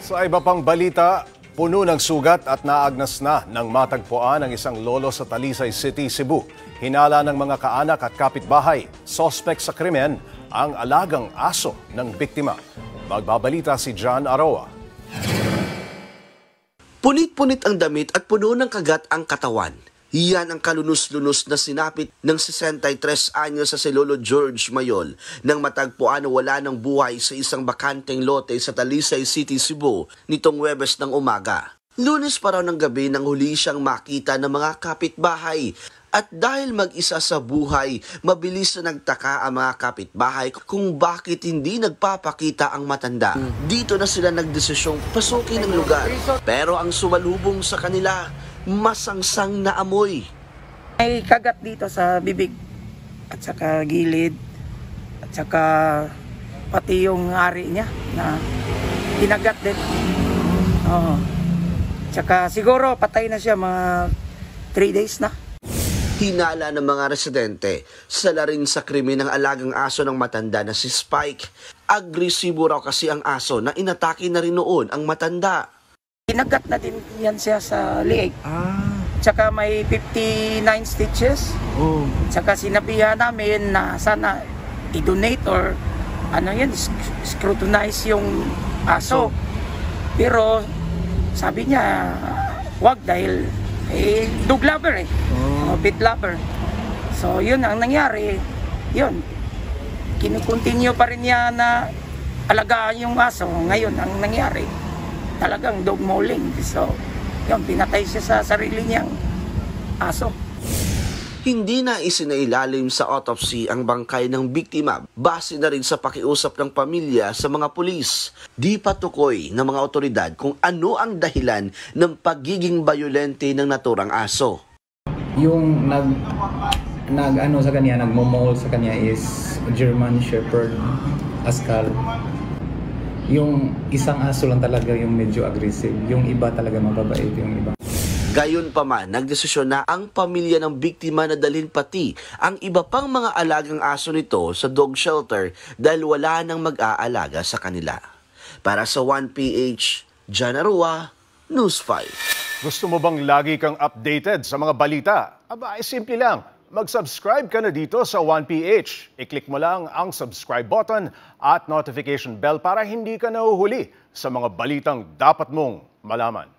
Sa iba pang balita, puno ng sugat at naagnas na ng matagpuan ng isang lolo sa Talisay City, Cebu. Hinala ng mga kaanak at kapitbahay, sospek sa krimen ang alagang aso ng biktima. Magbabalita si John Aroa. Punit-punit ang damit at puno ng kagat ang katawan. Iyan ang kalunos-lunos na sinapit ng 63 anyos sa si Lolo George Mayol nang matagpuan na wala ng buhay sa isang bakanteng lote sa Talisay City, Cebu nitong Huwebes ng umaga. Lunes pa raw ng gabi nang huli siyang makita ng mga kapitbahay. At dahil mag-isa sa buhay, mabilis na nagtaka ang mga kapitbahay kung bakit hindi nagpapakita ang matanda. Dito na sila nagdesisyong pasukin ang lugar. Pero ang sumalubong sa kanila, masangsang na amoy. May kagat dito sa bibig at saka gilid at saka pati yung ari niya na kinagat din. Tsaka siguro patay na siya mga 3 days na. Hinala ng mga residente, sala rin sa krimen ng alagang aso ng matanda na si Spike. Agresibo raw kasi ang aso na inatake na rin noon ang matanda. Kinagat na din yan siya sa liig. Tsaka may 59 stitches. Tsaka sinabihan namin na sana i-donate or scrutinize yung aso. Pero sabi niya, wag dahil dog lover pet lover. So yun ang nangyari. Yun, kinukontinue pa rin niya na alagaan yung aso. Ngayon ang nangyari, talagang dog mauling. So yun, pinatay siya sa sarili niyang aso. Hindi na isinailalim sa autopsy ang bangkay ng biktima base na rin sa pakiusap ng pamilya sa mga pulis. Di patukoy ng mga otoridad kung ano ang dahilan ng pagiging bayolente ng naturang aso. Yung nag-ano sa kanya, nagmomol sa kanya is German Shepherd Ascal. Yung isang aso lang talaga yung medyo aggressive, yung iba talaga mababait yung iba. Gayon pa man, nagdesisyon na ang pamilya ng biktima na dalhin pati ang iba pang mga alagang aso nito sa dog shelter dahil wala nang mag-aalaga sa kanila. Para sa 1PH, John Aroa, News 5. Gusto mo bang lagi kang updated sa mga balita? Aba, simple lang. Mag-subscribe ka na dito sa 1PH. I-click mo lang ang subscribe button at notification bell para hindi ka nahuhuli sa mga balitang dapat mong malaman.